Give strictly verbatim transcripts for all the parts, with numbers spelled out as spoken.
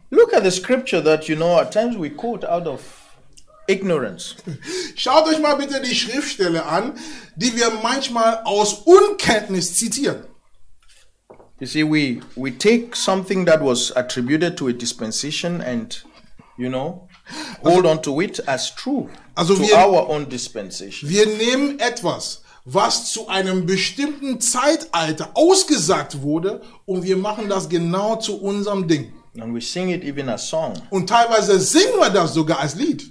Look at the scripture that, you know, at times we quote out of ignorance. Schaut euch mal bitte die Schriftstelle an, die wir manchmal aus Unkenntnis zitieren. You see, we, we take something that was attributed to a dispensation and, you know, hold on to it as true Also to wir- our own dispensation. Wir nehmen etwas, was zu einem bestimmten Zeitalter ausgesagt wurde, und wir machen das genau zu unserem Ding. And we sing it even as song. Und teilweise singen wir das sogar als Lied.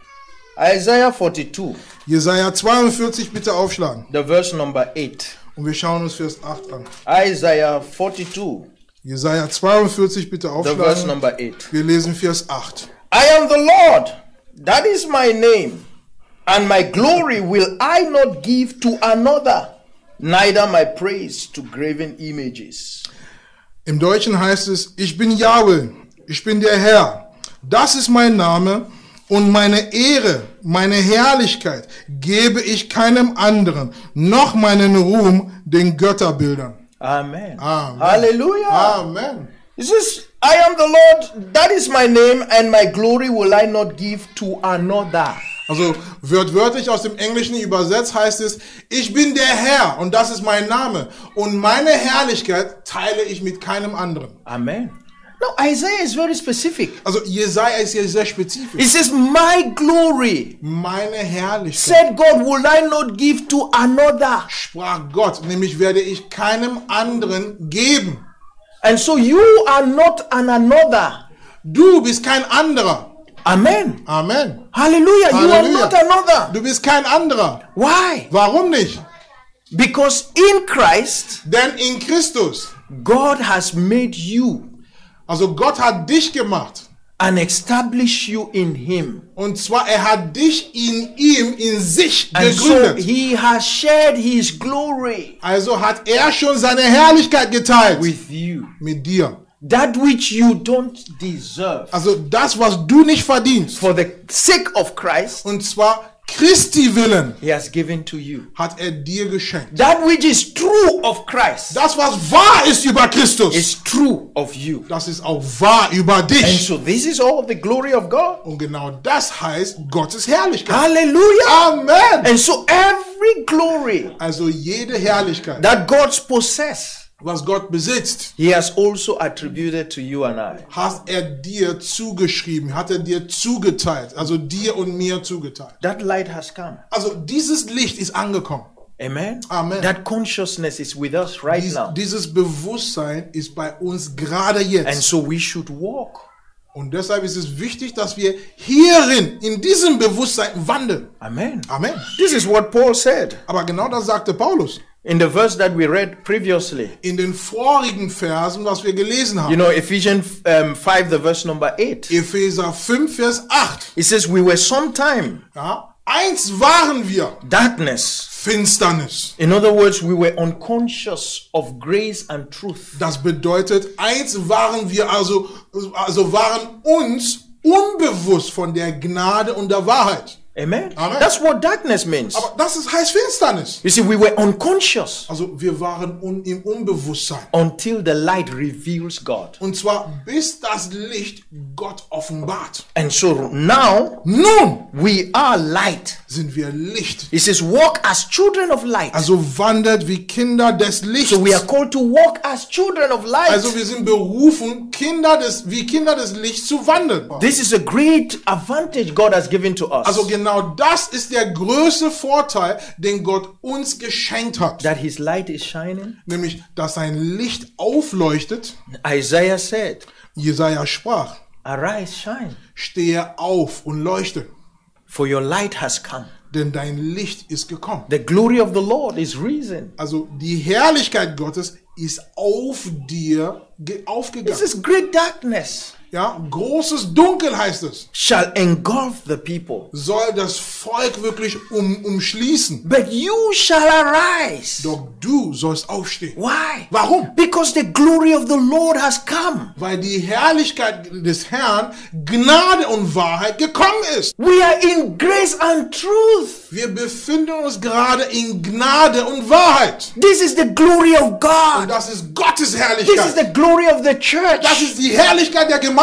Isaiah forty-two, Jesaja zweiundvierzig, bitte aufschlagen. the verse number eight. Und wir schauen uns Vers acht an. Isaiah forty-two, Jesaja zweiundvierzig, bitte the verse aufschlagen. number eight. Wir lesen Vers acht. I am the Lord, that is my name, and my glory will I not give to another, neither my praise to graven images. Im Deutschen heißt es, ich bin Jahwe, ich bin der Herr. Das ist mein Name, und meine Ehre, meine Herrlichkeit gebe ich keinem anderen, noch meinen Ruhm den Götterbildern. Amen. Amen. Hallelujah. Amen. It says, I am the Lord, that is my name, and my glory will I not give to another. Also wörtlich aus dem Englischen übersetzt heißt es, ich bin der Herr und das ist mein Name, und meine Herrlichkeit teile ich mit keinem anderen. Amen. No, Isaiah is very specific. Also Jesaja ist hier sehr spezifisch. It says, my glory, Meine Herrlichkeit, said God, will I not give to another. sprach Gott, nämlich werde ich keinem anderen geben. And so you are not an another. Du bist kein anderer. Amen. Amen. Hallelujah. You are Hallelujah. not another. Du bist kein anderer. Why? Warum nicht? Because in Christ, Denn in Christus, God has made you also Gott hat dich gemacht. and established you in Him. Und zwar, er hat dich in ihm, in sich And so gegründet. He has shared His glory Also hat er schon seine Herrlichkeit geteilt with you. mit dir. That which you don't deserve. Also das, was du nicht verdienst. For the sake of Christ, Und zwar Christi willen He has given to you. hat er dir geschenkt. That which is true of Christ Das, was wahr ist über Christus, is true of you. das ist auch wahr über And dich. so this is all the glory of God. Und genau das heißt Gottes Herrlichkeit. Hallelujah. Amen. And so every glory Also jede Herrlichkeit, that God's possess, was Gott besitzt, He has also attributed to you and I. hat er dir zugeschrieben, hat er dir zugeteilt, also dir und mir zugeteilt. That light has come. Also dieses Licht ist angekommen. Amen. Amen. That consciousness is with us right Dies, now. dieses Bewusstsein ist bei uns gerade And jetzt. so we should walk. Und deshalb ist es wichtig, dass wir hierin, in diesem Bewusstsein wandeln. Amen. Amen. This is what Paul said Aber genau das sagte Paulus in the verse that we read previously. in den vorigen Versen, was wir gelesen You haben. know, Ephesians um, five, the verse number eight. Epheser fünf, Vers acht. It says, we were sometime Ja? Eins waren wir, darkness. Finsternis. In other words, we were unconscious of grace and truth. Das bedeutet, eins waren wir, also, also waren uns unbewusst von der Gnade und der Wahrheit. Amen. Amen. That's what darkness means. Aber das ist, heißt Finsternis. You see, we were unconscious Also wir waren un, im Unbewusstsein. until the light reveals God. Und zwar bis das Licht Gott offenbart. And so now Nun we are light. sind wir Licht. It says, walk as children of light. Also wandert wie Kinder des Lichts. So we are called to walk as children of light. Also wir sind berufen, Kinder des, wie Kinder des Lichts zu wandeln. This is a great advantage God has given to us. Also genau das ist der größte Vorteil, den Gott uns geschenkt hat. That His light is shining. Nämlich, dass sein Licht aufleuchtet. Isaiah said, Jesaja sprach, arise, shine, stehe auf und leuchte, for your light has come. denn dein Licht ist gekommen. The glory of the Lord is risen. Also die Herrlichkeit Gottes ist auf dir ge- This aufgegangen. is great darkness. Ja, großes Dunkel heißt es. Shall engulf the people. Soll das Volk wirklich um, umschließen. But you shall arise. Doch du sollst aufstehen. Why? Warum? Because the glory of the Lord has come. Weil die Herrlichkeit des Herrn, Gnade und Wahrheit gekommen ist. We are in grace and truth. Wir befinden uns gerade in Gnade und Wahrheit. This is the glory of Und God. das ist Gottes This is Herrlichkeit. the glory of the church. Das ist die Herrlichkeit der Gemeinde.